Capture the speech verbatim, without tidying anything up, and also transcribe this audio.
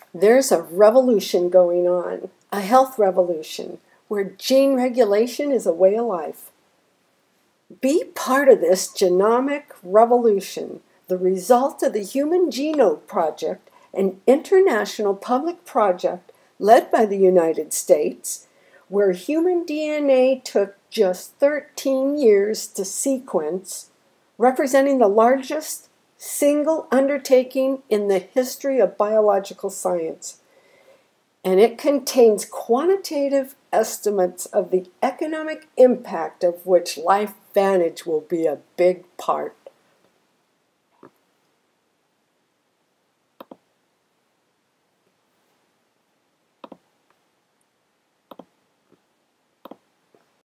There's a revolution going on, a health revolution, where gene regulation is a way of life. Be part of this genomic revolution, the result of the Human Genome Project, an international public project led by the United States, where human D N A took just thirteen years to sequence, representing the largest single undertaking in the history of biological science. And it contains quantitative estimates of the economic impact of which LifeVantage will be a big part.